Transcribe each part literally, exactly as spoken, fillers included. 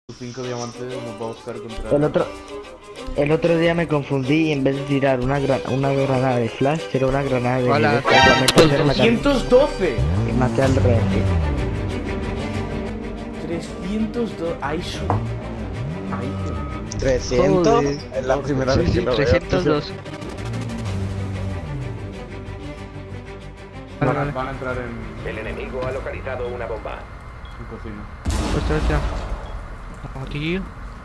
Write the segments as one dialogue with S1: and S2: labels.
S1: cinco diamantes nos va a buscar contra...
S2: El otro, el otro día me confundí y en vez de tirar una, gran, una granada de flash, tiré una granada de
S3: Hola.
S2: nivel
S1: ¡trescientos doce!
S2: y maté al rey.
S1: trescientos doce... ¡Ay, su... ¡Ay, qué...
S4: trescientos
S2: Joder.
S4: es la primera vez que lo veo.
S3: trescientos dos. Vale,
S1: Van a,
S3: vale.
S1: van a entrar en...
S5: El enemigo ha localizado una bomba.
S1: en cocina.
S3: Hostia, hostia. Oh, tío.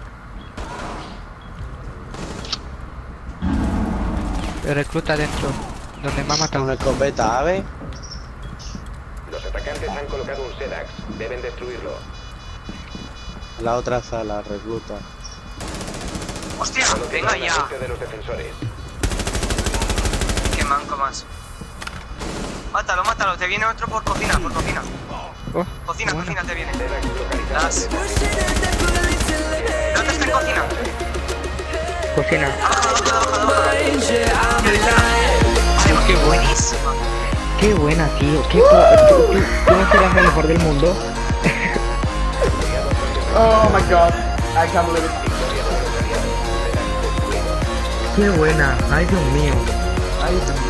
S3: El recluta dentro. Donde me ha matado.
S4: Una escopeta ave.
S5: Los atacantes han colocado un SEDAX. Deben destruirlo.
S4: La otra sala, recluta.
S6: ¡Hostia!
S5: Solo
S6: ¡Venga
S5: queda la
S6: ya!
S5: gente de los defensores.
S6: ¡Qué manco más! Mátalo, mátalo, te viene otro por cocina, por cocina.
S3: Oh,
S6: Cocina,
S3: buena.
S6: cocina te viene.
S5: SEDAX localizado.
S6: Las. ¿Dónde está en cocina?
S2: Cocina.
S6: Abajo, abajo, abajo, abajo. Ay, qué buenísima.
S2: Qué buena, tío. Qué po- tú, tú, tú no serás el mejor del mundo.
S1: ¡Oh, my God! I can't believe it.
S2: Qué buena. Ay, Dios mío.
S1: ¡Ay, Dios mío!